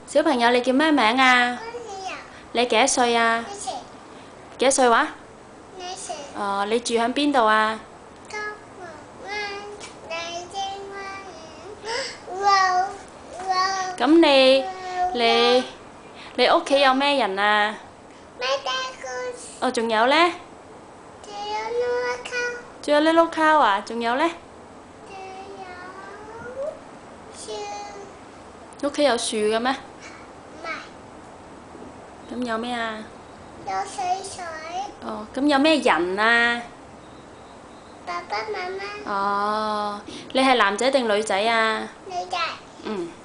小朋友，你叫咩名啊？你幾多歲啊？幾多歲話？你住喺邊度啊？咁你屋企有咩人啊？仲有呢？仲有little cow啊？仲有呢？屋企有樹嘅咩？咁有咩啊？ 有水。 咁有咩人啊？ 爸爸媽媽。 你係男仔定女仔啊？ 女仔。 嗯。